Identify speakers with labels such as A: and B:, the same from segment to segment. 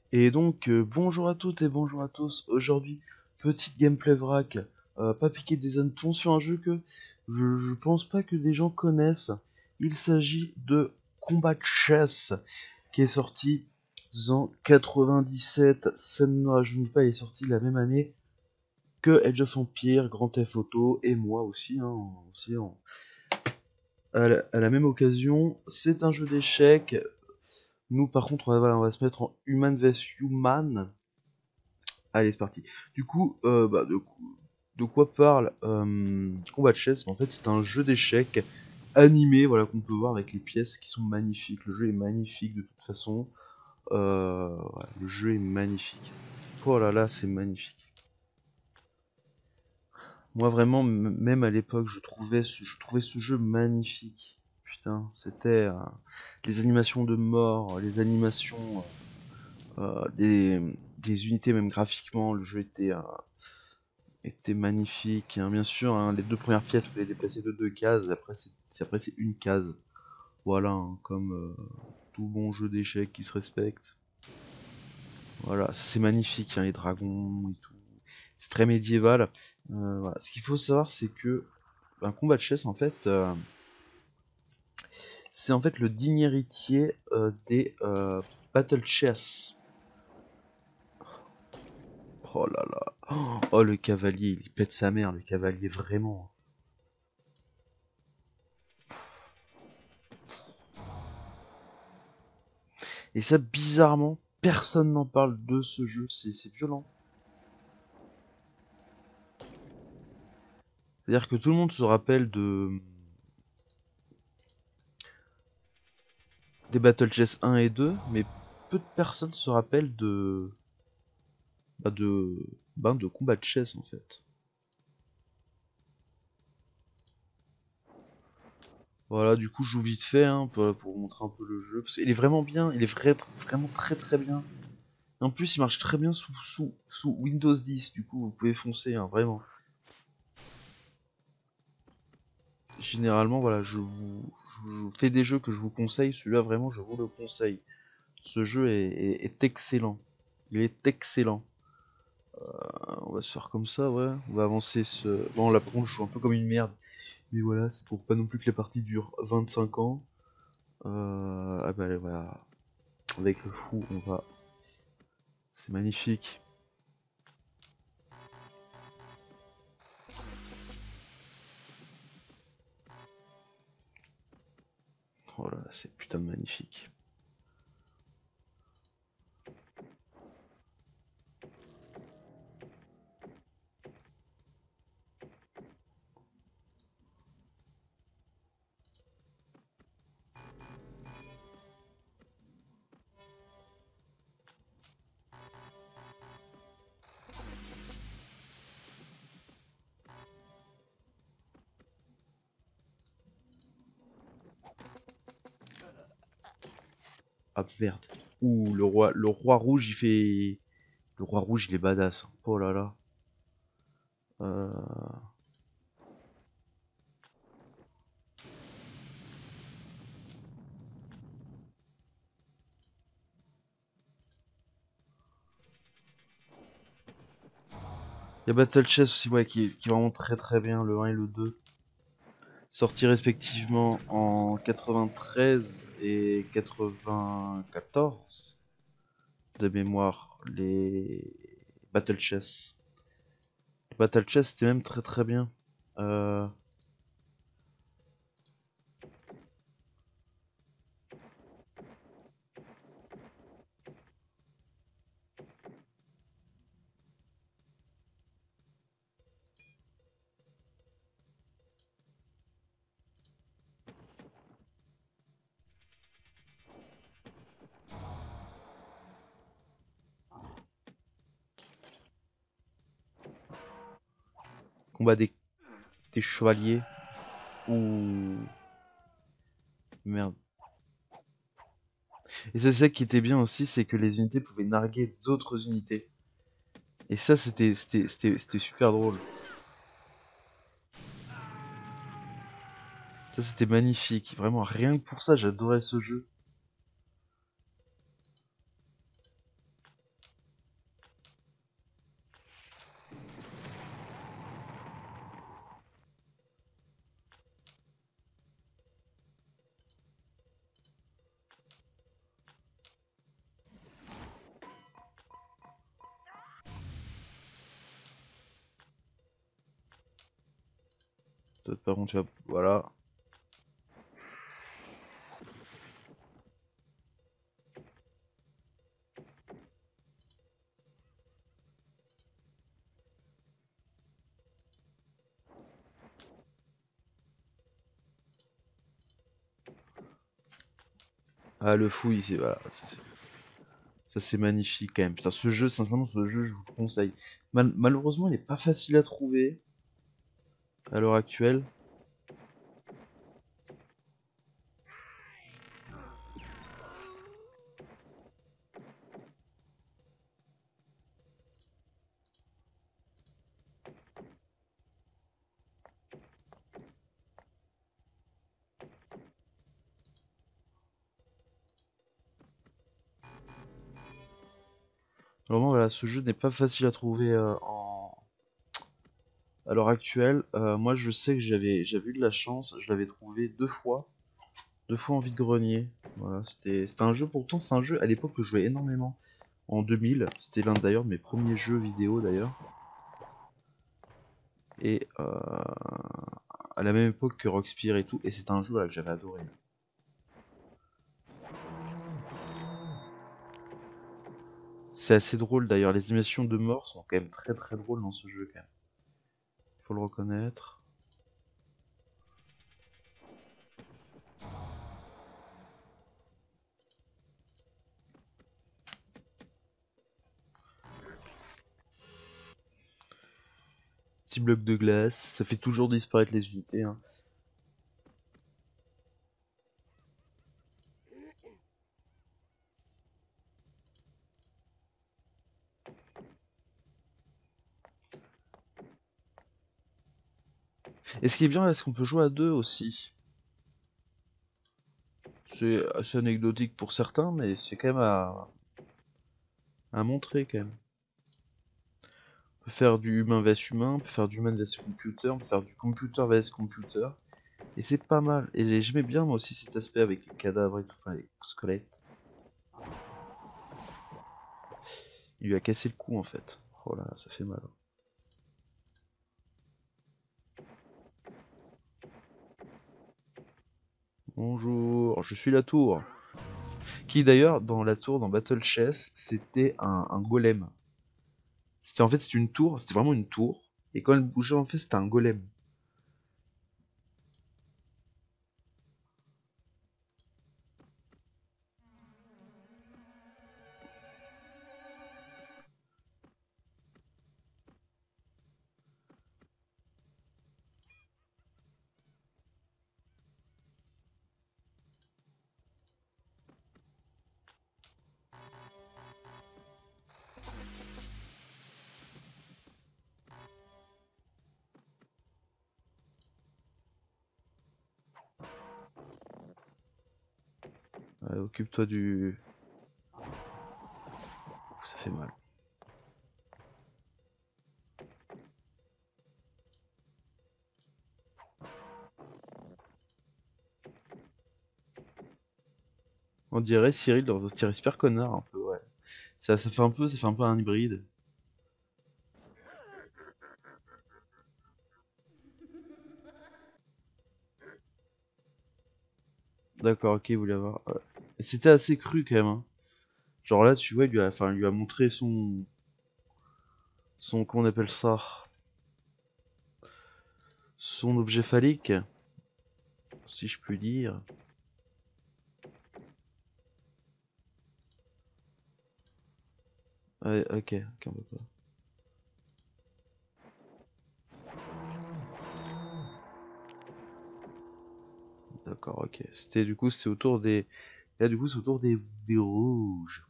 A: Et donc, bonjour à toutes et bonjour à tous. Aujourd'hui, petite gameplay vrac, pas piquer des hannetons sur un jeu que je pense pas que des gens connaissent. Il s'agit de Combat Chess, qui est sorti en 97. Ça ne nous rajeunit pas, il est sorti la même année que Age of Empires, Grand Theft Auto, et moi aussi, à la même occasion. C'est un jeu d'échecs. Nous, par contre, on va se mettre en Human vs Human. Allez, c'est parti. Du coup, de quoi parle Combat Chess? En fait, c'est un jeu d'échecs animé, voilà, qu'on peut voir avec les pièces qui sont magnifiques. Le jeu est magnifique de toute façon. Ouais, le jeu est magnifique. Oh là là, c'est magnifique. Moi, vraiment, même à l'époque, je trouvais ce jeu magnifique. Putain, c'était les animations de mort, les animations des unités, même graphiquement, le jeu était magnifique, hein. Bien sûr, hein, les deux premières pièces, vous pouvez les déplacer de deux cases, après c'est une case. Voilà, hein, comme tout bon jeu d'échecs qui se respecte. Voilà, c'est magnifique, hein, les dragons et tout. C'est très médiéval. Voilà. Ce qu'il faut savoir, c'est que un combat de chess, en fait, c'est en fait le digne héritier des Battle Chess. Oh là là. Oh, le cavalier, il pète sa mère, le cavalier, vraiment. Et ça, bizarrement, personne n'en parle de ce jeu, c'est violent. C'est-à-dire que tout le monde se rappelle des Battle Chess 1 et 2, mais peu de personnes se rappellent bah de, de Combat Chess en fait. Voilà, du coup, je joue vite fait hein, pour vous montrer un peu le jeu. Parce qu'il est vraiment bien, il est vraiment très très bien. En plus, il marche très bien sous Windows 10, du coup, vous pouvez foncer, hein, vraiment. Généralement, voilà, je vous fais des jeux que je vous conseille, celui-là, vraiment, je vous le conseille. Ce jeu est excellent. Il est excellent. On va se faire comme ça, ouais. On va avancer ce... Bon, là, par contre, je joue un peu comme une merde. Mais voilà, c'est pour pas non plus que les parties durent 25 ans. Ah bah, voilà. Avec le fou, on va... C'est magnifique. Oh là là, c'est putain de magnifique. Ah merde. Ouh, le roi rouge, il fait... Le roi rouge, il est badass. Oh là là. Euh... Il y a Battle Chess aussi, ouais, qui est vraiment très très bien, le 1 et le 2. Sortis respectivement en 93 et 94 de mémoire, les Battle Chess. Les Battle Chess, c'était même très très bien. Euh... Combat des chevaliers. Ou... Merde. Et c'est ça qui était bien aussi, c'est que les unités pouvaient narguer d'autres unités. Et ça, c'était super drôle. Ça, c'était magnifique. Vraiment, rien que pour ça, j'adorais ce jeu. Toi, par contre, tu vas... Voilà. Ah, le fouille, c'est... Voilà, ça c'est magnifique quand même. Putain, ce jeu, sincèrement, ce jeu, je vous le conseille. Malheureusement, il est pas facile à trouver à l'heure actuelle. Vraiment, voilà, ce jeu n'est pas facile à trouver à l'heure actuelle. Moi, je sais que j'avais eu de la chance. Je l'avais trouvé deux fois en vide-grenier. Voilà, c'était un jeu, pourtant, c'est un jeu à l'époque que je jouais énormément. En 2000, c'était l'un d'ailleurs de mes premiers jeux vidéo d'ailleurs. Et à la même époque que Rockspire et tout. Et c'est un jeu là, que j'avais adoré. C'est assez drôle d'ailleurs, les animations de mort sont quand même très très drôles dans ce jeu quand même. Faut le reconnaître. Petit bloc de glace, ça fait toujours disparaître les unités, hein. Et ce qui est bien, c'est qu'on peut jouer à deux aussi. C'est assez anecdotique pour certains, mais c'est quand même à montrer quand même. On peut faire du humain vs humain, on peut faire du humain vs computer, on peut faire du computer vs computer. Et c'est pas mal. Et j'aimais bien moi aussi cet aspect avec les cadavres et tout, enfin les squelettes. Il lui a cassé le cou en fait. Oh là, ça fait mal. Bonjour, je suis la tour. Qui d'ailleurs, dans la tour, dans Battle Chess, c'était un golem. C'était en fait, c'était une tour, c'était vraiment une tour. Et quand elle bougeait, en fait, c'était un golem. Ouais, occupe-toi du... Ouh, ça fait mal. On dirait Cyril dans Thierry Super Connard, un peu, ouais. Ça fait un peu un hybride. D'accord, ok, vous voulez avoir... ouais. Et c'était assez cru quand même, hein. Genre là, tu vois, il lui a montré comment on appelle ça? Son objet phallique, si je puis dire. Ouais, ok, on peut pas. D'accord, ok. C'était du coup, c'est autour des... Là, du coup, c'est autour des rouges.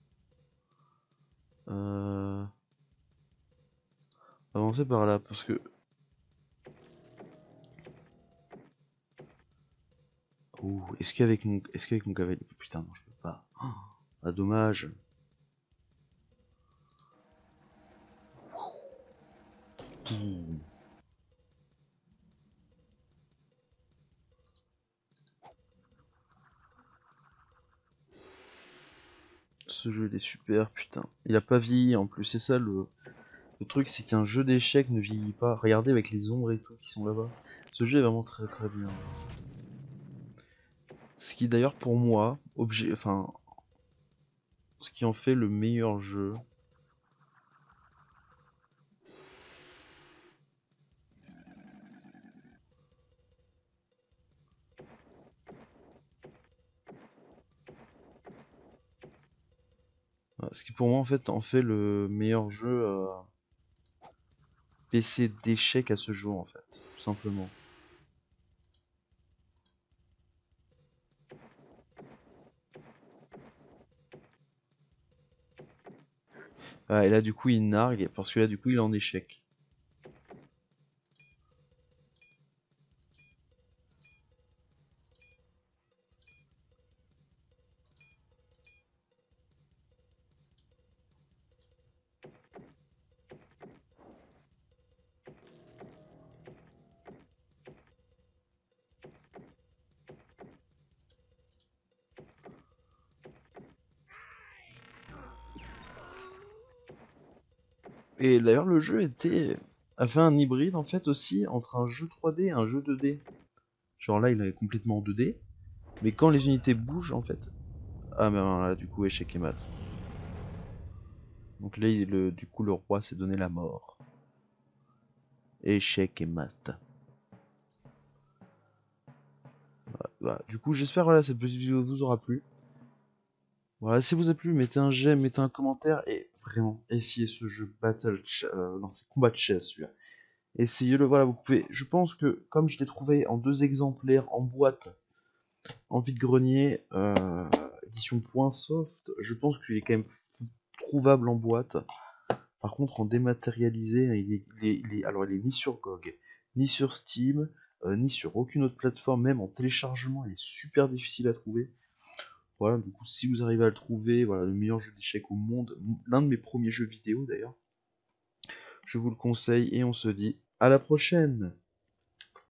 A: Euh... Avancer par là, parce que... Ouh, est-ce qu'avec mon cavalier... Putain, non, je peux pas. Oh, ah, dommage. Ouh. Ce jeu, il est super, putain. Il a pas vieilli, en plus, c'est ça le Le truc, c'est qu'un jeu d'échecs ne vieillit pas. Regardez avec les ombres et tout qui sont là-bas. Ce jeu est vraiment très très bien. Ce qui d'ailleurs pour moi, ce qui en fait le meilleur jeu. Ce qui pour moi en fait le meilleur jeu PC d'échecs à ce jour en fait, tout simplement. Et là du coup il nargue parce que là du coup il est en échec. Et d'ailleurs le jeu a fait un hybride en fait aussi entre un jeu 3D et un jeu 2D. Genre là il est complètement en 2D, mais quand les unités bougent en fait. Ah mais là du coup échec et mat. Donc là du coup le roi s'est donné la mort. Échec et mat. Bah, du coup j'espère voilà cette petite vidéo vous aura plu. Voilà, si vous a plu, mettez un j'aime, mettez un commentaire et vraiment essayez ce jeu non c'est combat de chess celui-là. Essayez-le, voilà, vous pouvez. Je pense que comme je l'ai trouvé en 2 exemplaires en boîte, en vide-grenier, édition point soft, je pense qu'il est quand même trouvable en boîte. Par contre, en dématérialisé, alors il est ni sur GOG, ni sur Steam, ni sur aucune autre plateforme, même en téléchargement, il est super difficile à trouver. Voilà, du coup, si vous arrivez à le trouver, voilà, le meilleur jeu d'échecs au monde, l'un de mes premiers jeux vidéo d'ailleurs, je vous le conseille et on se dit à la prochaine!